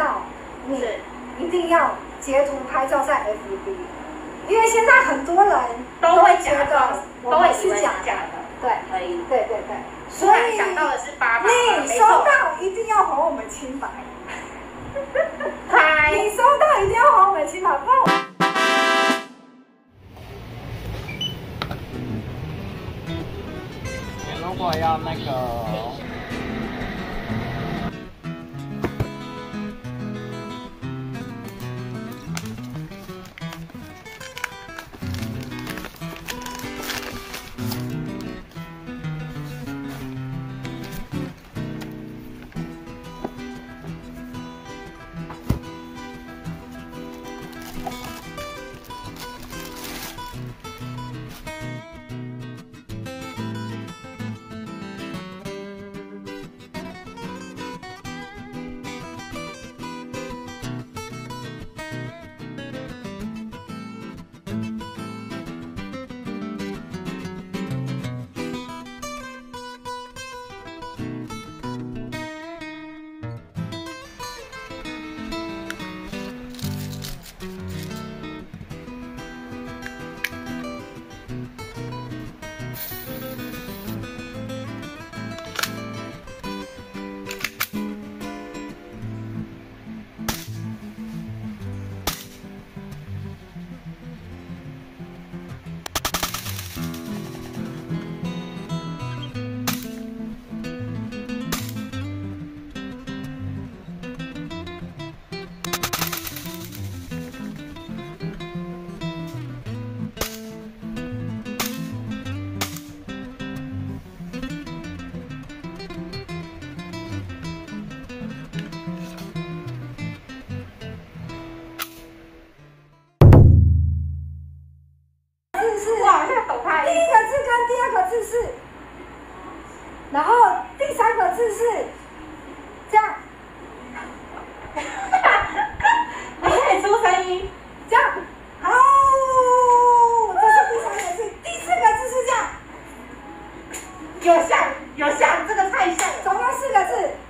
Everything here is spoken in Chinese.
到，你一定要截图拍照在 FB， 因为现在很多人都会觉得都会以为是假假的。 对， 可以。 对。 所以想到的是888， 你收到一定要还我们清白。你收到一定要还我们清白，不然你如果要那个。 然后第3个字是这样， 你可以出声音， 这样，哦，这是第3个字，第4个字是这样， 有像，这个太像了， 总共4个字。